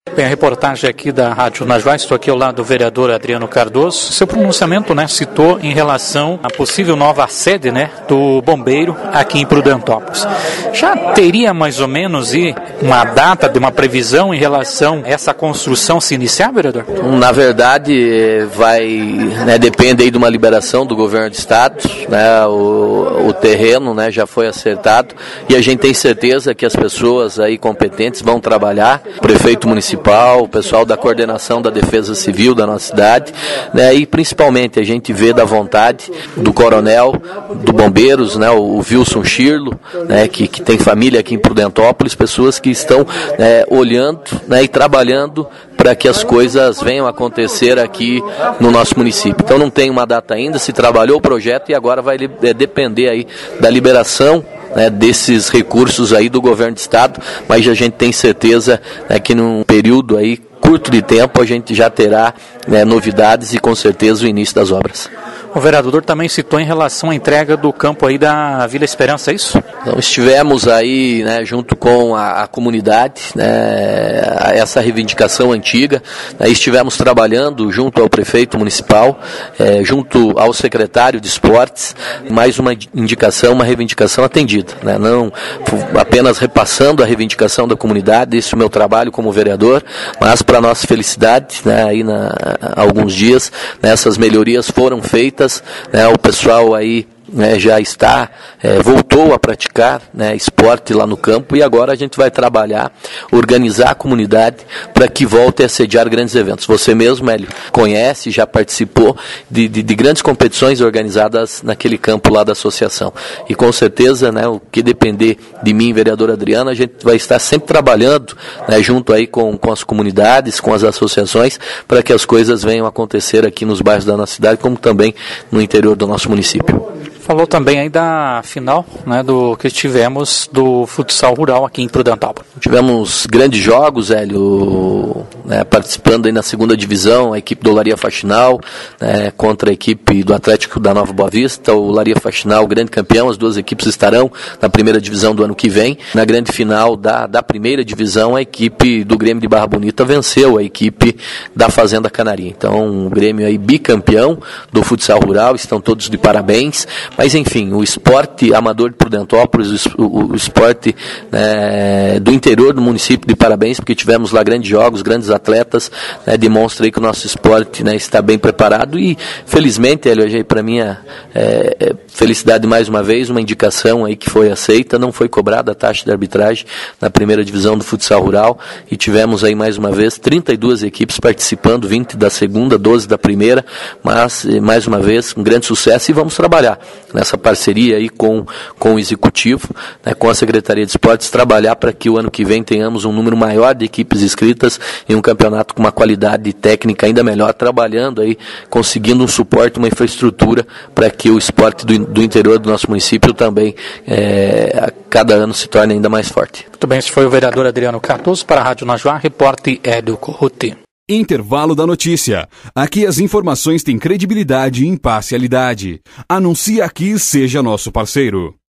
Bem, a reportagem aqui da Rádio Najuá, estou aqui ao lado do vereador Adriano Cardoso. Seu pronunciamento, citou em relação à possível nova sede, do bombeiro aqui em Prudentópolis. Já teria mais ou menos uma data de uma previsão em relação a essa construção se iniciar, vereador? Na verdade, depende aí de uma liberação do governo do estado, o terreno, já foi acertado e a gente tem certeza que as pessoas aí competentes vão trabalhar, o prefeito municipal, o pessoal da coordenação da defesa civil da nossa cidade, e principalmente a gente vê da vontade do coronel, do bombeiros, o Wilson Schirlo, que tem família aqui em Prudentópolis, pessoas que estão olhando e trabalhando para que as coisas venham acontecer aqui no nosso município. Então não tem uma data ainda, se trabalhou o projeto e agora vai depender aí da liberação desses recursos aí do governo do estado, mas a gente tem certeza que num período aí curto de tempo a gente já terá novidades e com certeza o início das obras. O vereador também citou em relação à entrega do campo aí da Vila Esperança, é isso? Então, estivemos aí, junto com a comunidade, essa reivindicação antiga, estivemos trabalhando junto ao prefeito municipal, junto ao secretário de esportes, mais uma indicação, uma reivindicação atendida, não apenas repassando a reivindicação da comunidade, esse é o meu trabalho como vereador, mas para nossa felicidade, aí há alguns dias, essas melhorias foram feitas, o pessoal aí já voltou a praticar esporte lá no campo e agora a gente vai trabalhar, organizar a comunidade para que volte a sediar grandes eventos. Você mesmo, Hélio, conhece, já participou de grandes competições organizadas naquele campo lá da associação. E com certeza, o que depender de mim, vereador Adriano, a gente vai estar sempre trabalhando junto aí com as comunidades, com as associações, para que as coisas venham a acontecer aqui nos bairros da nossa cidade, como também no interior do nosso município. Falou também aí da final, do que tivemos do futsal rural aqui em Prudentópolis. Tivemos grandes jogos, Hélio, participando aí na segunda divisão, a equipe do Olaria Faxinal, contra a equipe do Atlético da Nova Boa Vista, o Olaria Faxinal, grande campeão, as duas equipes estarão na primeira divisão do ano que vem. Na grande final da primeira divisão, a equipe do Grêmio de Barra Bonita venceu a equipe da Fazenda Canaria. Então, o Grêmio aí bicampeão do futsal rural, estão todos de parabéns. Mas enfim, o esporte amador de Prudentópolis, o esporte do interior do município, de parabéns, porque tivemos lá grandes jogos, grandes atletas, demonstra aí que o nosso esporte está bem preparado e felizmente, Hélio, para mim felicidade mais uma vez, uma indicação aí que foi aceita, não foi cobrada a taxa de arbitragem na primeira divisão do futsal rural e tivemos aí mais uma vez 32 equipes participando, 20 da segunda, 12 da primeira, mas mais uma vez um grande sucesso e vamos trabalhar nessa parceria aí com o Executivo, com a Secretaria de Esportes, trabalhar para que o ano que vem tenhamos um número maior de equipes inscritas em um campeonato com uma qualidade técnica ainda melhor, trabalhando aí, conseguindo um suporte, uma infraestrutura para que o esporte do interior do nosso município também a cada ano se torne ainda mais forte. Muito bem, esse foi o vereador Adriano Cardoso para a Rádio Najuá, repórter Hélio Corruti. Intervalo da notícia. Aqui as informações têm credibilidade e imparcialidade. Anuncie aqui, seja nosso parceiro.